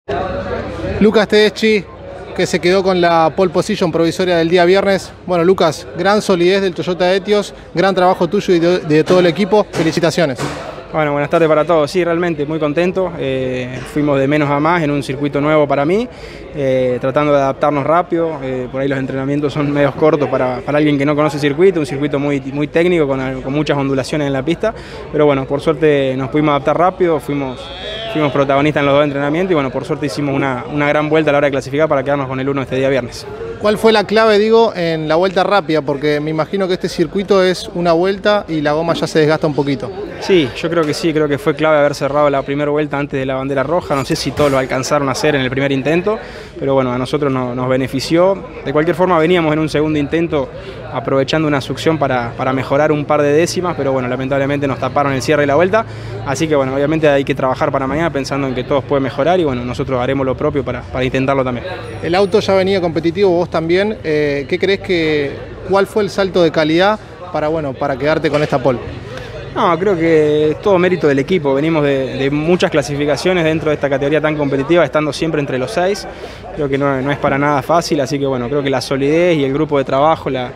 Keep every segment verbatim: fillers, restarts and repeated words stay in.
Lucas Tedeschi, que se quedó con la pole position provisoria del día viernes. Bueno, Lucas, gran solidez del Toyota Etios, gran trabajo tuyo y de, de todo el equipo. Felicitaciones. Bueno, buenas tardes para todos. Sí, realmente muy contento. Eh, fuimos de menos a más en un circuito nuevo para mí, eh, tratando de adaptarnos rápido. Eh, por ahí los entrenamientos son medios cortos para, para alguien que no conoce el circuito, un circuito muy, muy técnico con, con muchas ondulaciones en la pista. Pero bueno, por suerte nos pudimos adaptar rápido, fuimos, fuimos protagonistas en los dos entrenamientos y bueno, por suerte hicimos una, una gran vuelta a la hora de clasificar para quedarnos con el uno este día viernes. ¿Cuál fue la clave, digo, en la vuelta rápida? Porque me imagino que este circuito es una vuelta y la goma ya se desgasta un poquito. Sí, yo creo que sí, creo que fue clave haber cerrado la primera vuelta antes de la bandera roja. No sé si todos lo alcanzaron a hacer en el primer intento, pero bueno, a nosotros no, nos benefició. De cualquier forma veníamos en un segundo intento aprovechando una succión para, para mejorar un par de décimas, pero bueno, lamentablemente nos taparon el cierre y la vuelta. Así que bueno, obviamente hay que trabajar para mañana pensando en que todos pueden mejorar y bueno, nosotros haremos lo propio para, para intentarlo también. El auto ya venía competitivo, vos también. Eh, ¿Qué crees que, cuál fue el salto de calidad para, bueno, para quedarte con esta pole? No, creo que es todo mérito del equipo. Venimos de, de muchas clasificaciones dentro de esta categoría tan competitiva, estando siempre entre los seis. Creo que no, no es para nada fácil, así que bueno, creo que la solidez y el grupo de trabajo, la,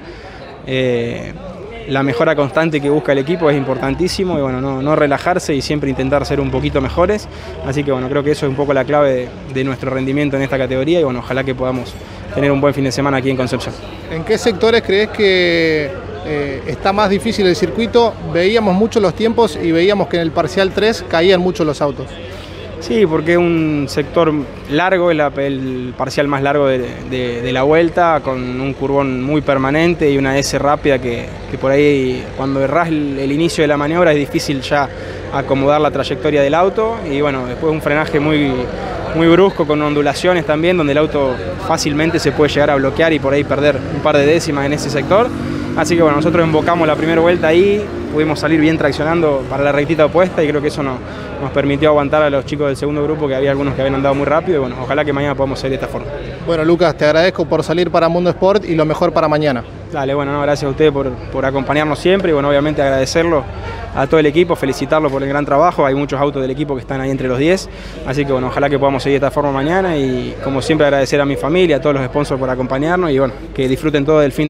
eh, la mejora constante que busca el equipo es importantísimo y bueno, no, no relajarse y siempre intentar ser un poquito mejores. Así que bueno, creo que eso es un poco la clave de, de nuestro rendimiento en esta categoría y bueno, ojalá que podamos tener un buen fin de semana aquí en Concepción. ¿En qué sectores crees que eh, está más difícil el circuito? Veíamos mucho los tiempos y veíamos que en el parcial tres caían mucho los autos. Sí, porque es un sector largo, el, el parcial más largo de, de, de la vuelta, con un curvón muy permanente y una S rápida que, que por ahí cuando errás el, el inicio de la maniobra es difícil ya acomodar la trayectoria del auto y bueno, después un frenaje muy, muy brusco con ondulaciones también, donde el auto fácilmente se puede llegar a bloquear y por ahí perder un par de décimas en ese sector. Así que bueno, nosotros invocamos la primera vuelta ahí, pudimos salir bien traccionando para la rectita opuesta y creo que eso nos, nos permitió aguantar a los chicos del segundo grupo, que había algunos que habían andado muy rápido y bueno, ojalá que mañana podamos salir de esta forma. Bueno, Lucas, te agradezco por salir para Mundo Sport y lo mejor para mañana. Dale, bueno, no, gracias a ustedes por, por acompañarnos siempre y bueno, obviamente agradecerlo a todo el equipo, felicitarlo por el gran trabajo. Hay muchos autos del equipo que están ahí entre los diez, así que bueno, ojalá que podamos seguir de esta forma mañana y como siempre agradecer a mi familia, a todos los sponsors por acompañarnos y bueno, que disfruten todo del fin.